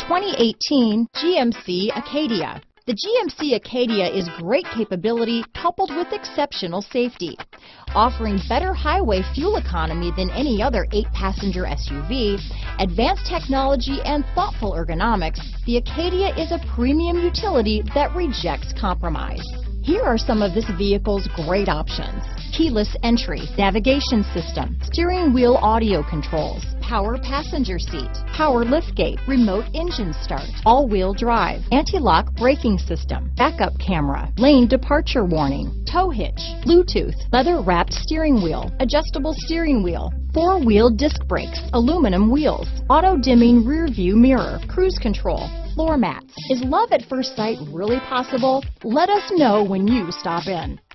2018 GMC Acadia. The GMC Acadia is great capability coupled with exceptional safety. Offering better highway fuel economy than any other 8-passenger SUV, advanced technology and thoughtful ergonomics, the Acadia is a premium utility that rejects compromise. Here are some of this vehicle's great options: keyless entry, navigation system, steering wheel audio controls, power passenger seat, power liftgate, remote engine start, all-wheel drive, anti-lock braking system, backup camera, lane departure warning, tow hitch, Bluetooth, leather-wrapped steering wheel, adjustable steering wheel, 4-wheel disc brakes, aluminum wheels, auto-dimming rear view mirror, cruise control, floor mats. Is love at first sight really possible? Let us know when you stop in.